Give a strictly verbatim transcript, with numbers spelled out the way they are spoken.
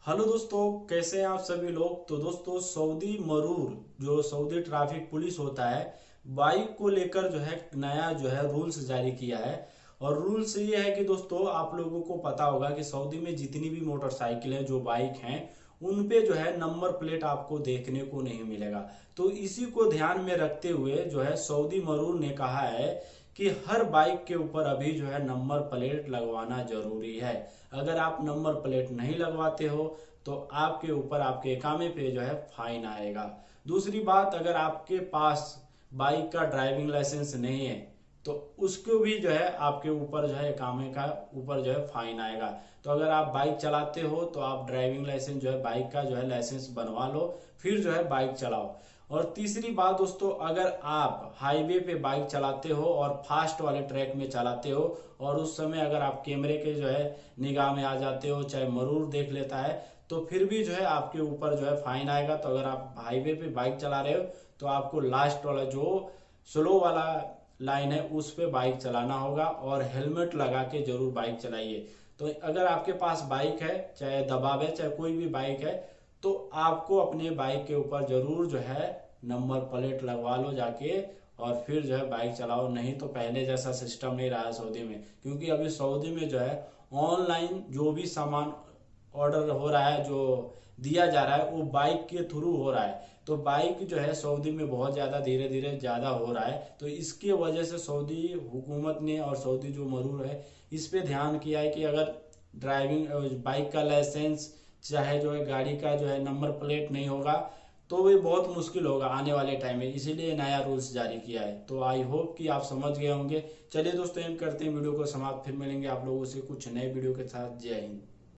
Hello दोस्तों, कैसे हैं आप सभी लोग। तो दोस्तों, सऊदी मरूर जो सऊदी ट्रैफिक पुलिस होता है, बाइक को लेकर जो है नया जो है रूल्स जारी किया है। और रूल्स ये है कि दोस्तों, आप लोगों को पता होगा कि सऊदी में जितनी भी मोटरसाइकिलें जो बाइक हैं उन पे जो है नंबर प्लेट आपको देखने को नहीं मिलेगा। तो इसी को ध्यान में रखते हुए जो है सऊदी मरूर ने कहा है कि हर बाइक के ऊपर अभी जो है नंबर प्लेट लगवाना जरूरी है। अगर आप नंबर प्लेट नहीं लगवाते हो तो आपके ऊपर, आपके एकामे पे जो है फाइन आएगा। दूसरी बात, अगर आपके पास बाइक का ड्राइविंग लाइसेंस नहीं है तो उसको भी जो है आपके ऊपर जो है एकामे का ऊपर जो है फाइन आएगा। तो अगर आप बाइक चलाते हो तो आप ड्राइविंग लाइसेंस जो है बाइक का जो है लाइसेंस बनवा लो, फिर जो है बाइक चलाओ। और तीसरी बात दोस्तों, अगर आप हाईवे पे बाइक चलाते हो और फास्ट वाले ट्रैक में चलाते हो और उस समय अगर आप कैमरे के जो है निगाह में आ जाते हो, चाहे मरूर देख लेता है, तो फिर भी जो है आपके ऊपर जो है फाइन आएगा। तो अगर आप हाईवे पे बाइक चला रहे हो तो आपको लास्ट वाला जो स्लो वाला लाइन है उस पे बाइक चलाना होगा और हेलमेट लगा के जरूर बाइक चलाइए। तो अगर आपके पास बाइक है, चाहे दबाव है, चाहे कोई भी बाइक है, तो आपको अपने बाइक के ऊपर जरूर जो है नंबर प्लेट लगवा लो जाके और फिर जो है बाइक चलाओ। नहीं तो पहले जैसा सिस्टम नहीं रहा है सऊदी में, क्योंकि अभी सऊदी में जो है ऑनलाइन जो भी सामान ऑर्डर हो रहा है, जो दिया जा रहा है, वो बाइक के थ्रू हो रहा है। तो बाइक जो है सऊदी में बहुत ज़्यादा धीरे धीरे ज़्यादा हो रहा है। तो इसके वजह से सऊदी हुकूमत ने और सऊदी जो मरूर है इस पे ध्यान किया है कि अगर ड्राइविंग बाइक का लाइसेंस, चाहे जो है गाड़ी का जो है नंबर प्लेट नहीं होगा तो वे बहुत मुश्किल होगा आने वाले टाइम में। इसीलिए नया रूल्स जारी किया है। तो आई होप कि आप समझ गए होंगे। चलिए दोस्तों, एंड करते हैं वीडियो को समाप्त, फिर मिलेंगे आप लोगों से कुछ नए वीडियो के साथ। जय हिंद।